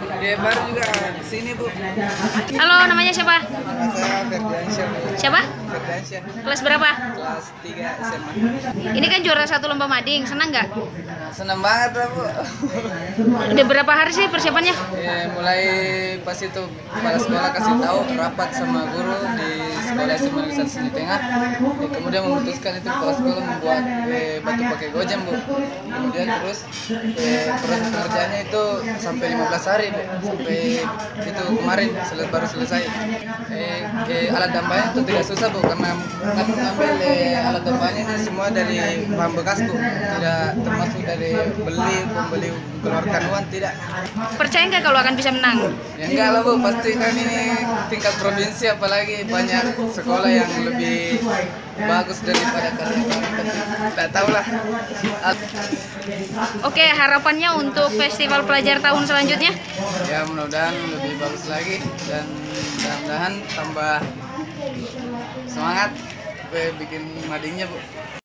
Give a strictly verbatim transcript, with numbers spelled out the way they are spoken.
Dia baru juga sini Bu. Halo, namanya siapa? Nama saya Ferdiansyah. Bu. Siapa? Ferdiansyah. Kelas berapa? Kelas tiga S M A. Ini kan juara satu lomba mading, senang nggak? Senang banget lah Bu. Udah berapa hari sih persiapannya? Ya, mulai pas itu kepala sekolah kasih tahu rapat sama guru di sekolah S M A Negeri Seni Tengah. Ya, kemudian memutuskan itu kepala sekolah membuat eh, batu pakai gojam Bu. Kemudian terus eh, proses pengerjaannya itu sampai lima belas hari Bu. Sampai itu kemarin sel baru selesai. Eh, eh, alat dampaknya itu tidak susah Bu, karena kami mengambil eh, alat dampaknya ini semua dari bahan bekas Bu. Tidak termasuk dari beli, pembeli keluarkan uang, tidak. Percaya nggak kalau akan bisa menang? Ya enggak lah Bu, pasti kan ini tingkat provinsi, apalagi banyak sekolah yang lebih bagus daripada kalian. Tak tahu lah. Oke, harapannya untuk festival pelajar tahun selanjutnya? Ya mudah-mudahan lebih bagus lagi dan mudah-mudahan tambah semangat eh, bikin madingnya Bu.